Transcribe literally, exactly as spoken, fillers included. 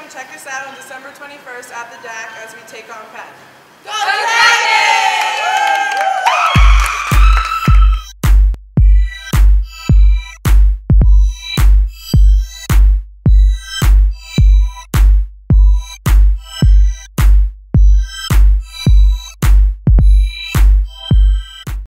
Come check us out on December twenty-first at the D A C as we take on Penn. Go